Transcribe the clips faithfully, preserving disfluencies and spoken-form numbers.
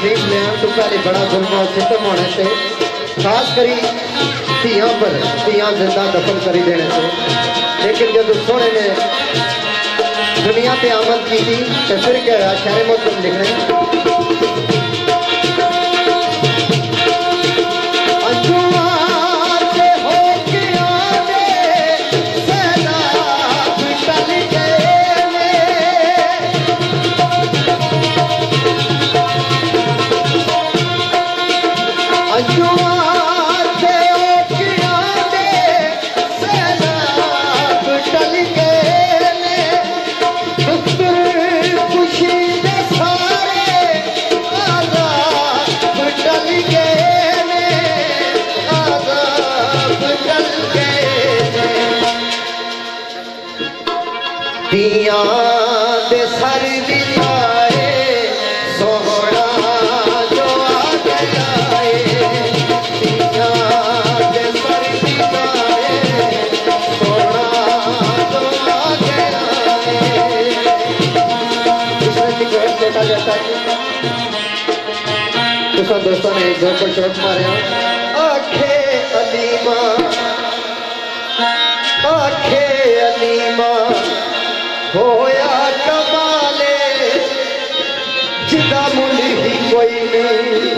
तशरीफ ले तो पहले बड़ा जुल्म और सितम होने से, खास करी धियां पर धियां जिंदा दफन करी देने से। लेकिन जब सोने ने दुनिया पे आमद की थी तो फिर क्या हुआ, शायर मुहतरम लिख रहे हैं दिया दे सर दिलाए सोहना जो आ गया है, दिया दे सर दिलाए सोहना जो आ गया है। इसमें टिकट छोटा जैसा तो दोस्तों ने दो पर शॉट मारे। आखे अलीमा आखे अलीमा होया कमाले जिदा मुल ही कोई नहीं।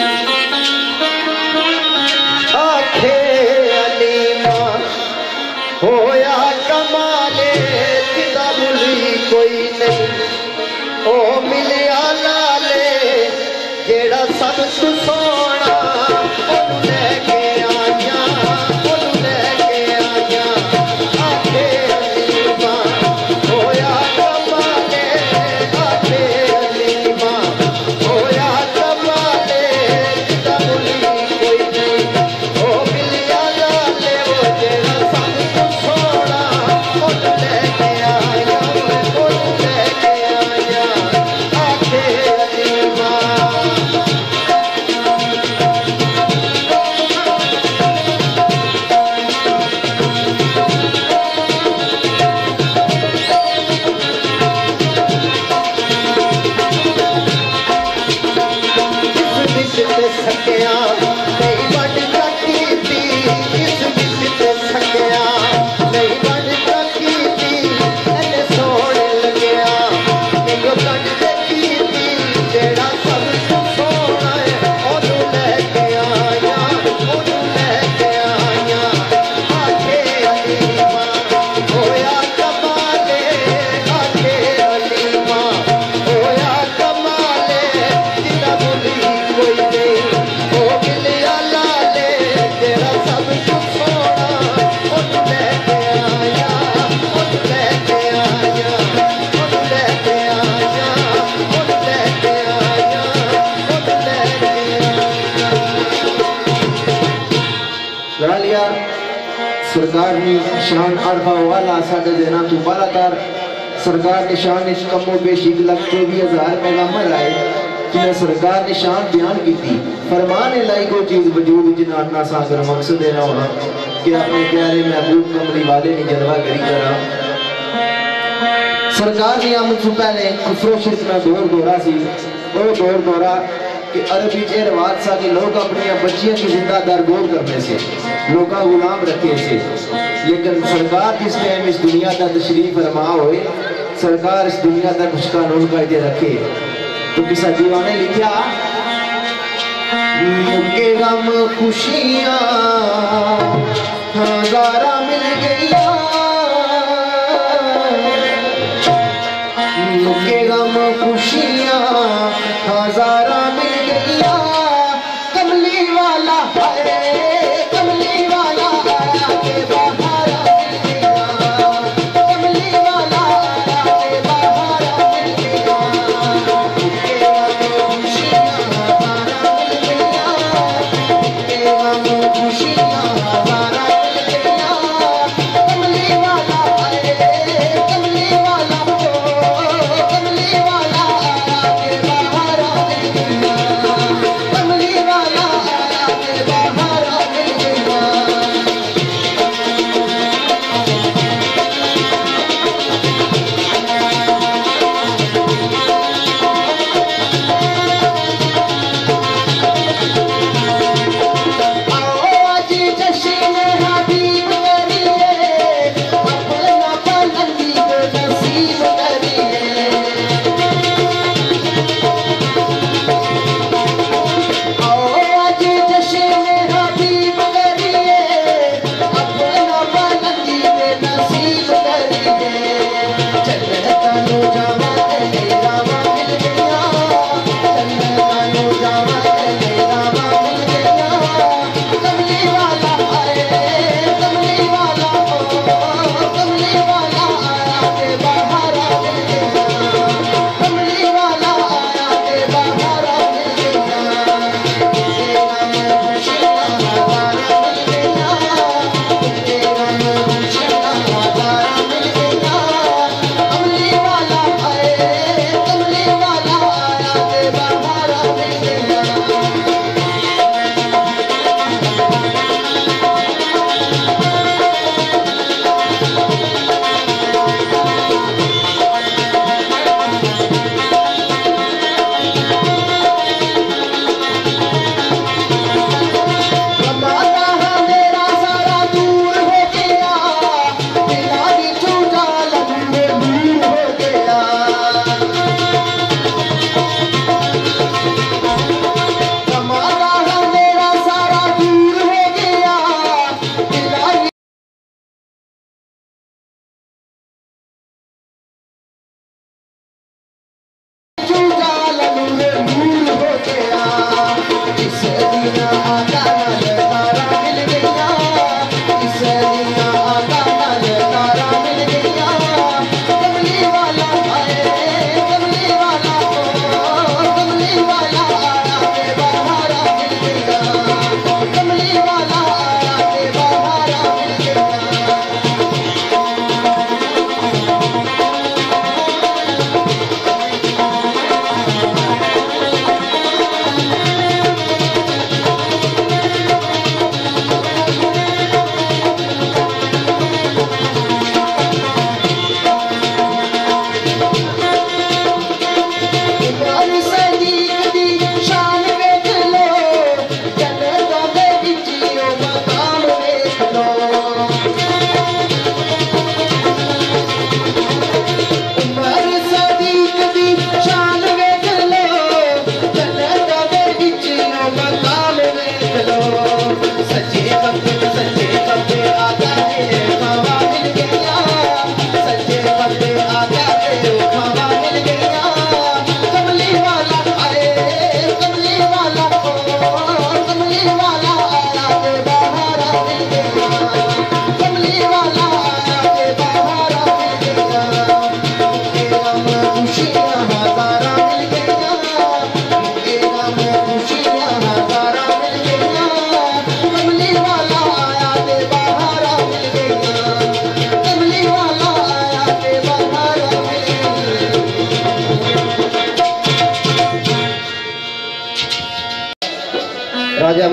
आखे अलीमा होया कमाले जिदा मुल ही कोई नहीं। ओ मिलिया लाले जेड़ा सब तू सोना ओनू लेके आया ओनू लेके आया। आखे अलीमा होया कमाले आखे अलीमा होया कमाले जिदा मुल ही कोई नहीं। ओ मिलिया लाले वो जेड़ा सब तू सोना ओनू लेके आया ओनू लेके आया। आखे अलीमा सकिया नहीं बन सकी थी, इस बिच सकिया नहीं बन सकी थी। एने सोने लग्या नहीं कट देखी थी जेड़ा सब सोना है ओनू लेके आया ओनू लेके आया। आखे अलीमा होया कमाले आखे अलीमा होया कमाले जिदा मुल ही कोई नहीं। ओ मिलिया लाले तेरा सब कुछ सोना ओनू लेके आया ओनू लेके आया ओनू लेके आया ओनू लेके आया ओनू लेके आया। लिया सरकार की शान अरबा वाला साढ़े देना तू बालादार सरकार की शान इस कमो बेश एक लाख चौबीस हजार पैगामर आए जिन्हें सरकार ने शान बयान की थी। फरमान लाई को चीज वजूद जिन्ना सागर मकसद देना होना कि अपने प्यारे महबूब कमली वाले ने जलवा करी करा। सरकार ने आमद से पहले कुफरो शिरक का दौर दौरा सी। वो दौर दौरा कि अरबी ये रिवाज सा कि लोग अपनी बच्चियों की जिंदा दरगोर करने से लोग गुलाम रखे से। लेकिन सरकार जिस टाइम इस दुनिया का तशरीफ फरमा होए सरकार इस दुनिया का कुछ कानून कायदे रखे तो किसा दीवाने लिखा मुझे गम खुशियां हजारा मिल गईया मुझे गम खुशियां हजारा मिल गईया। कमली वाला है कमली वाला आया के बहारा मिल गया कमली वाला आया के बहारा मिल गया। मुझे गम खुशियां हजारा मिल गईया मुझे गम खुशियां हजारा मिल गईया। कमली वाला है कमली वाला हो कमली वाला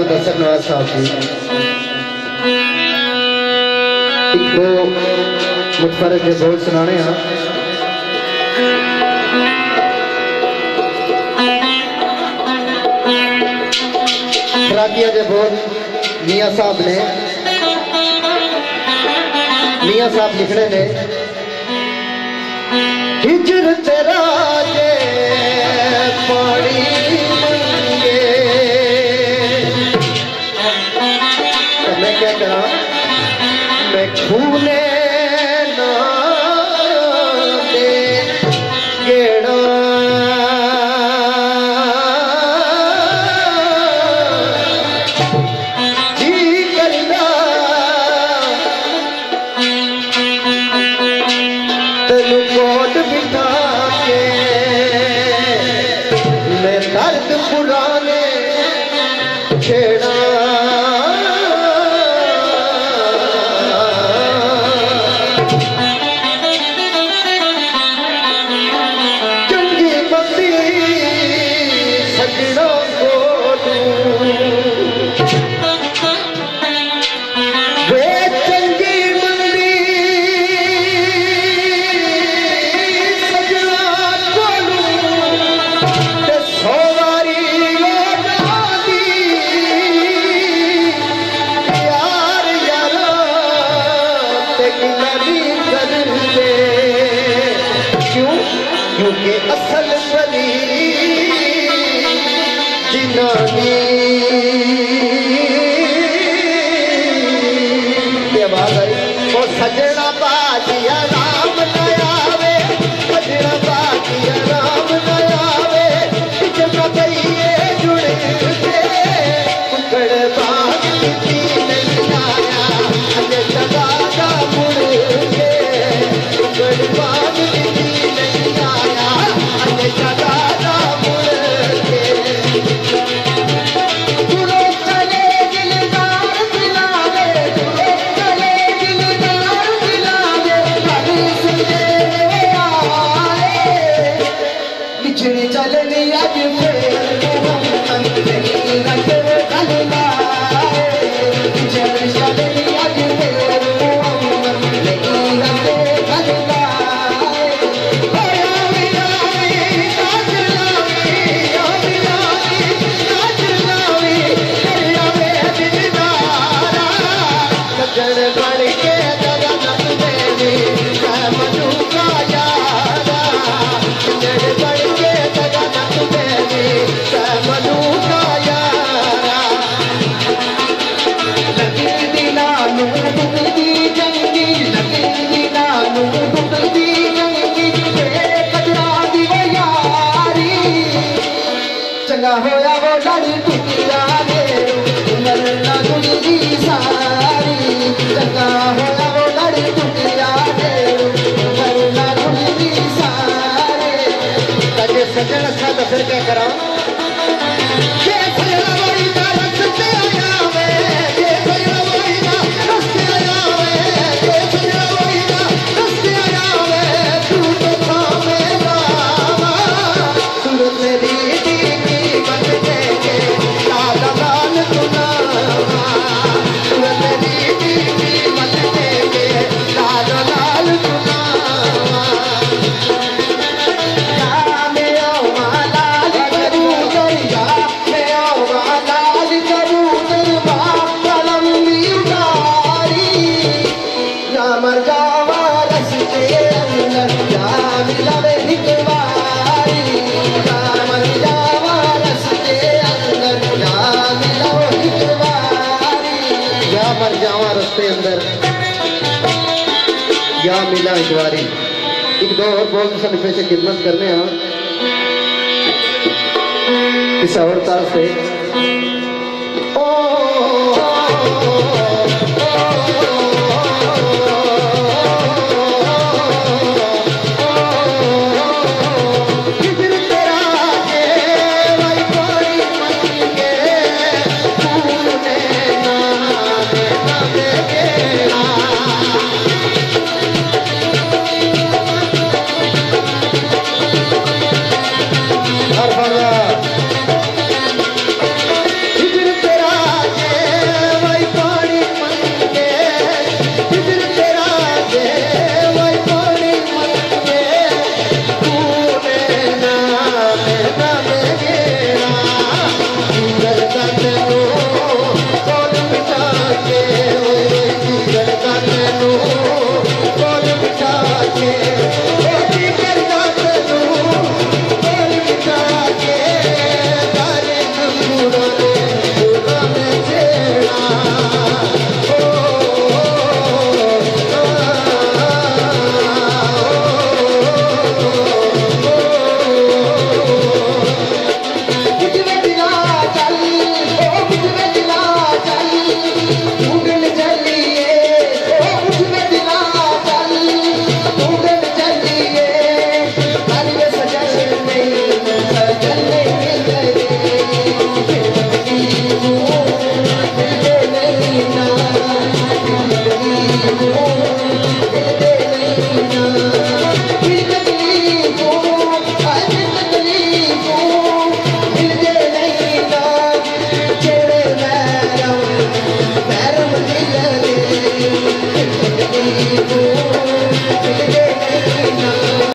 मुदस्सिर नवाज साहब जी एक दो मुतफरक के बोल सुनाने हैं। खराकिया के बोल मियाँ साहब ने मियाँ साहब लिखने ने हिजर तेरा जे पानी मंगे तो मैं क्या करा मैं छूने ना दे गेड़ा पुराने छेड़ा चंगी बंदी सजना को वे चंगी बंदी सजना को सोवारी क्योंकि असल बली जिनानी की आवाज आई वो सजना बाजिया राम नयावे सजना बाजिया राम नयावे जब गईए जुड़े के कुकड़ बाग की नहीं आया अजय जगादा मुड़ के कुकड़ बाग चंगा होया वो लड़ी टुटिया रे उमर ना गुजरी सारी चंगा होया वो लड़ी टुटिया रे उमर ना गुजरी सारे तजे सजन सा तो फिर क्या करा ये सजना वही ना रस्ते आया वे ये सजना वही ना रस्ते आया वे ये सजना वही ना रस्ते आया वे तू तो थामे बाबा सूरत मेरी या मिला इतवारी एक दो और बोल मुसन्निफ़े से खिदमत करने हैं पिशावर ताल से